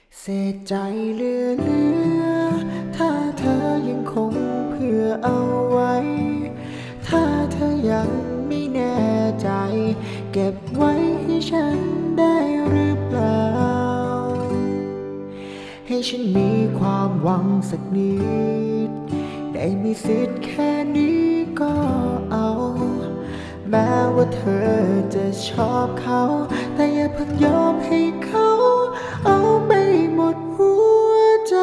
เศษใจเหลือถ้าเธอยังคงเผื่อเอาไว้ถ้าเธอยังไม่แน่ใจเก็บไว้ให้ฉันได้หรือเปล่าให้ฉันมีความหวังสักนิดได้มีสิทธิ์แค่นี้ก็เอาแม้ว่าเธอจะชอบเขาแต่อย่าเพิ่งยอมให้เขาเอาไปหมดหัวใจ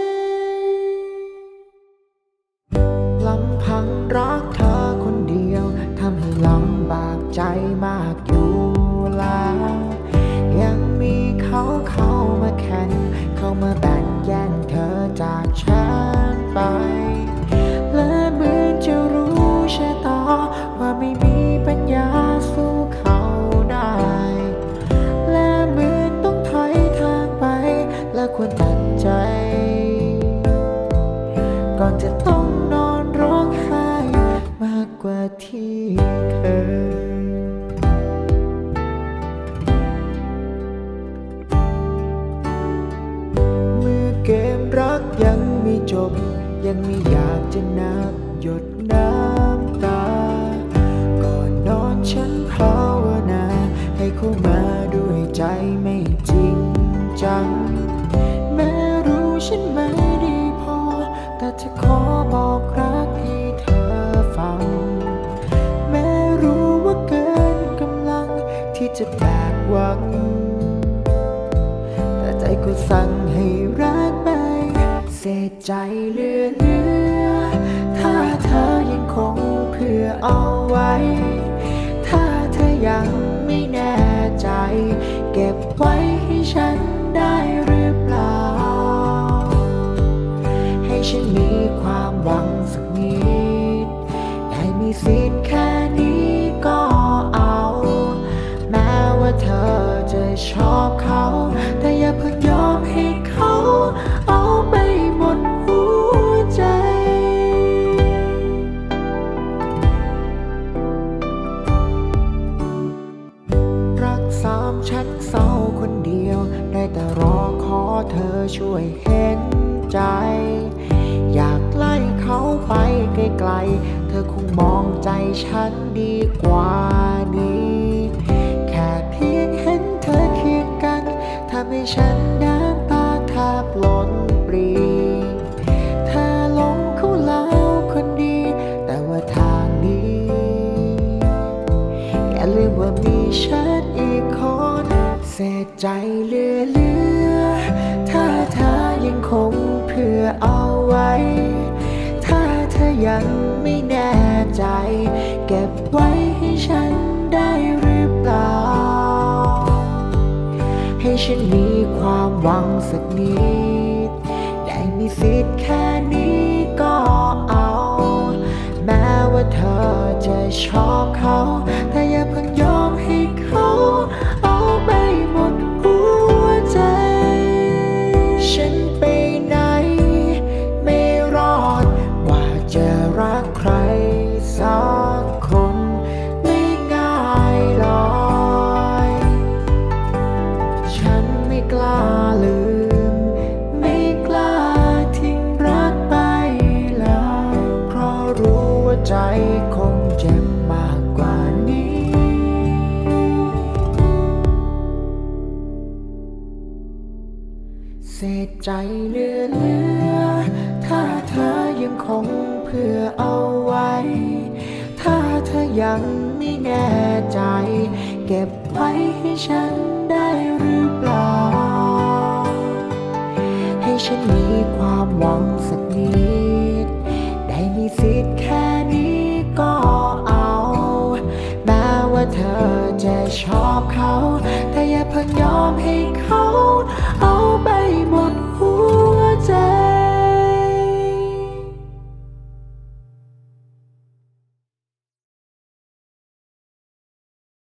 ลำพังรักเธอคนเดียวทำให้ลำบากใจมากอยู่แล้วยังมีเขามาแข่งเข้ามาแบ่งแย่งเธอจากฉันไปและเหมือนจะรู้ชะตาว่าไม่มีปัญญาสู้เขาได้และเหมือนต้องถอยทางไปและควรตัดใจก่อนจะต้องนอนร้องไห้มากกว่าที่เคยเมื่อเกมรักยังไม่จบยังไม่อยากจะนับหยดน้ำตาก่อนนอนฉันภาวนาให้เขามาด้วยใจไม่จริงจังแม้รู้ฉันไม่ดีพอแต่จะขอบอกรักให้เธอฟังแม้รู้ว่าเกินกำลังที่จะแบกหวังแต่ใจก็สั่งให้รักไปเศษใจเหลือถ้าเธอยังคงเผื่อเอาไว้ถ้าเธอยังไม่แน่ใจเก็บไว้ให้ฉันได้หรือเปล่าให้ฉันมีความหวังสักนิดได้มีสิทธิ์แค่นี้ก็เอาแม้ว่าเธอจะชอบเขาแต่อย่าเพิ่งยอมให้เขาเอาไปหมดหัวใจรักสามชักเศร้าคนเดียวได้แต่รอขอเธอช่วยเห็นใจอยากไล่เขาไปไกลๆเธอคงมองใจฉันดีกว่านี้แค่เพียงเห็นเธอเคียงกันทำให้ฉันน้ำตาแทบล้นปรีเธอหลงเขาแล้วคนดีแต่ว่าทางนี้อย่าลืมว่ามีฉันอีกคนเศษใจเหลือถ้าเธอยังคงเผื่อเอาไว้ถ้าเธอยังไม่แน่ใจเก็บไว้ให้ฉันได้หรือเปล่าให้ฉันมีความหวังสักนิดได้มีสิทธิ์แค่นี้ก็เอาแม้ว่าเธอจะชอบเขาแต่อย่าเพิ่งยอมให้เขาเอาไปหมดหัวใจฉันไปไหนไม่รอดว่าจะรักใครสักคนไม่ง่ายหรอกฉันไม่กล้าลืมไม่กล้าทิ้งรักไปเลยเพราะรู้ว่าใจคงเจ็บมากกว่านี้เศษใจเหลือถ้าเธอยังคงเผื่อเอาไว้ถ้าเธอยังไม่แน่ใจเก็บไว้ให้ฉันได้หรือเปล่าให้ฉันมีความหวัง